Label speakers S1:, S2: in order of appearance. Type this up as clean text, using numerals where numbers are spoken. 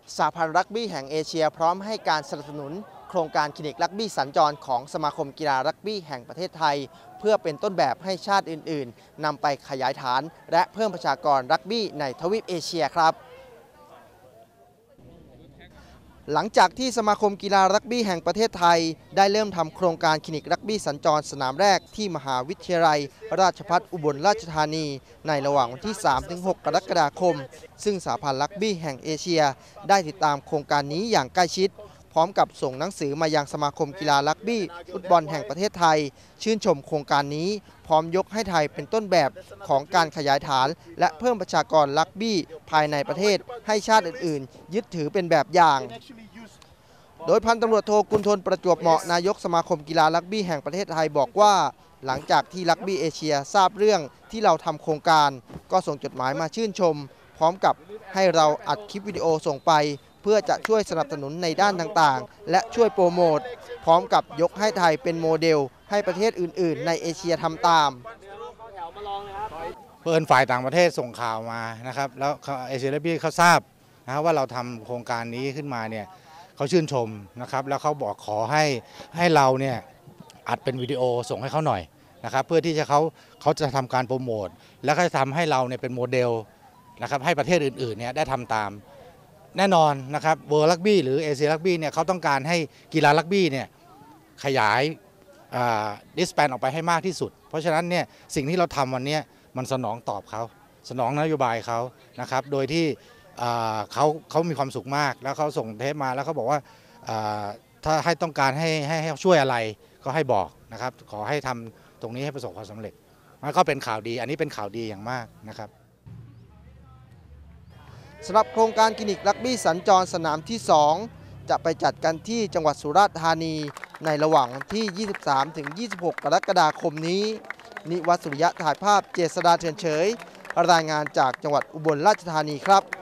S1: สหพันธ์รักบี้แห่งเอเชียพร้อมให้การสนับสนุนโครงการคลินิกรักบี้สัญจรของสมาคมกีฬารักบี้แห่งประเทศไทยเพื่อเป็นต้นแบบให้ชาติอื่นๆนำไปขยายฐานและเพิ่มประชากรรักบี้ในทวีปเอเชียครับหลังจากที่สมาคมกีฬารักบี้แห่งประเทศไทยได้เริ่มทำโครงการคลินิกรักบี้สัญจรสนามแรกที่มหาวิทยาลัยราชภัฏอุบลราชธานีในระหว่างวันที่ 3-6 กรกฎาคมซึ่งสหพันธ์รักบี้แห่งเอเชียได้ติดตามโครงการนี้อย่างใกล้ชิดพร้อมกับส่งหนังสือมายังสมาคมกีฬารักบี้ฟุตบอลแห่งประเทศไทยชื่นชมโครงการนี้พร้อมยกให้ไทยเป็นต้นแบบของการขยายฐานและเพิ่มประชากรรักบี้ภายในประเทศให้ชาติอื่นๆยึดถือเป็นแบบอย่างโดยพันตำรวจโทกุลทนประจวบเหมาะนายกสมาคมกีฬารักบี้แห่งประเทศไทยบอกว่าหลังจากที่รักบี้เอเชียทราบเรื่องที่เราทำโครงการก็ส่งจดหมายมาชื่นชมพร้อมกับให้เราอัดคลิปวิดีโอส่งไปเพื่อจะช่วยสนับสนุนในด้านต่างๆและช่วยโปรโมทพร้อมกับยกให้ไทยเป็นโมเดลให้ประเทศอื่นๆในเอเชียทำตาม
S2: เพื่อนฝ่ายต่างประเทศส่งข่าวมานะครับแล้วเอเชียรักบี้เขาทราบนะครับว่าเราทำโครงการนี้ขึ้นมาเนี่ยเขาชื่นชมนะครับแล้วเขาบอกขอให้เราเนี่ยอัดเป็นวิดีโอส่งให้เขาหน่อยนะครับเพื่อที่จะเขาจะทำการโปรโมทแล้วก็จะทำให้เราเนี่ยเป็นโมเดลนะครับให้ประเทศอื่นๆเนี่ยได้ทำตามแน่นอนนะครับเวิลด์รักบี้หรือเอเชียรักบี้เนี่ยเขาต้องการให้กีฬารักบี้เนี่ยขยายดิสแปนออกไปให้มากที่สุดเพราะฉะนั้นเนี่ยสิ่งที่เราทำวันนี้มันสนองตอบเขาสนองนโยบายเขานะครับโดยที่เขามีความสุขมากแล้วเขาส่งเทปมาแล้วเขาบอกว่าถ้าให้ต้องการให้ช่วยอะไรก็ให้บอกนะครับขอให้ทำตรงนี้ให้ประสบความสำเร็จมันก็เป็นข่าวดีอันนี้เป็นข่าวดีอย่างมากนะครับ
S1: สำหรับโครงการคลินิกรักบี้สัญจรสนามที่ 2 จะไปจัดกันที่จังหวัดสุราษฎร์ธานีในระหว่างวันที่ 23-26 กรกฎาคมนี้นิวัฒน์ สุริยะถ่ายภาพเจษฎาเถื่อนเฉยรายงานจากจังหวัดอุบลราชธานีครับ